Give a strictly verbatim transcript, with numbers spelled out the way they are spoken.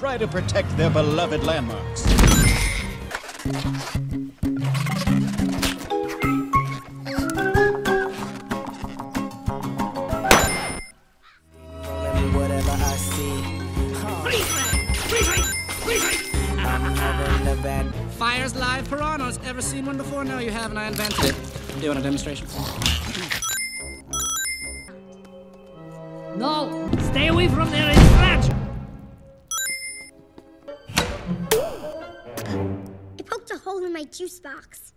try to protect their beloved landmarks. Whatever I see. I'm having a bad. Fires live piranhas. Ever seen one before? No, you haven't. I invented it. Do you want a demonstration? No! Stay away from there and scratch! It poked a hole in my juice box.